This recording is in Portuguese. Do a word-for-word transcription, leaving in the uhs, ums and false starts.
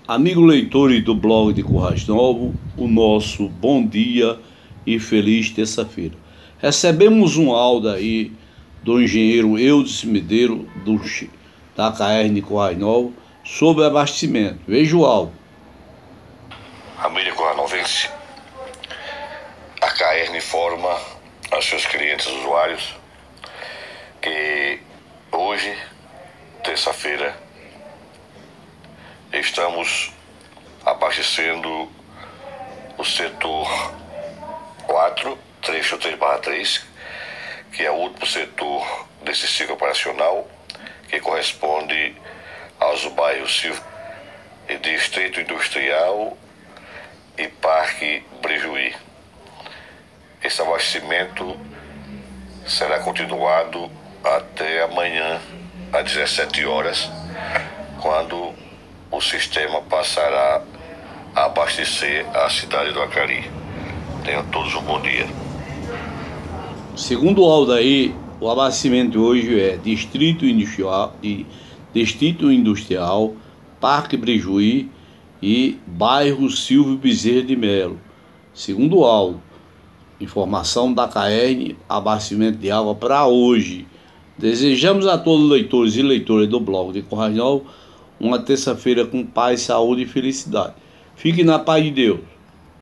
Amigo leitores do blog de Currais Novo, o nosso bom dia e feliz terça-feira. Recebemos um áudio aí do engenheiro Eudes Medeiro, do, da K R de Currais Novo, sobre abastecimento. Veja o áudio. Família Curranovense, a K R informa aos seus clientes usuários que hoje, terça-feira, estamos abastecendo o setor quatro, trecho três barra três, que é o último setor desse ciclo operacional, que corresponde aos bairros Silvio e Distrito Industrial e Parque Brejuí. Esse abastecimento será continuado até amanhã às dezessete horas, quando o sistema passará a abastecer a cidade do Acari. Tenham todos um bom dia. Segundo o áudio aí, o abastecimento de hoje é Distrito Industrial, e Distrito Industrial, Parque Brejuí e bairro Silvio Bezerra de Melo. Segundo o áudio, informação da K R, abastecimento de água para hoje. Desejamos a todos os leitores e leitoras do blog de Currais Novo uma terça-feira com paz, saúde e felicidade. Fique na paz de Deus.